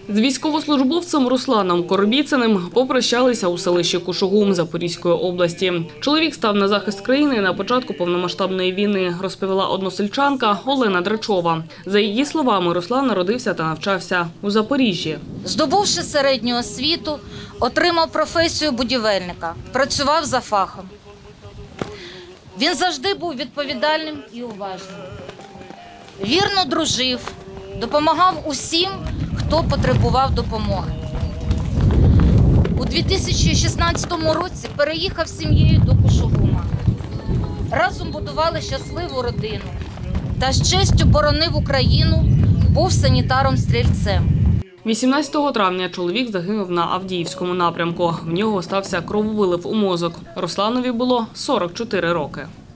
З військовослужбовцем Русланом Коробіциним попрощалися у селищі Кушугум Запорізької області. Чоловік став на захист країни на початку повномасштабної війни, розповіла односельчанка Олена Драчова. За її словами, Руслан народився та навчався у Запоріжжі. Здобувши середню освіту, отримав професію будівельника, працював за фахом. Він завжди був відповідальним і уважним. Вірно дружив, допомагав усім, хто потребував допомоги. У 2016 році переїхав з сім'єю до Кушугума. Разом будували щасливу родину та з честю боронив Україну, був санітаром-стрільцем. 18 травня чоловік загинув на Авдіївському напрямку. В нього стався крововилив у мозок. Русланові було 44 роки.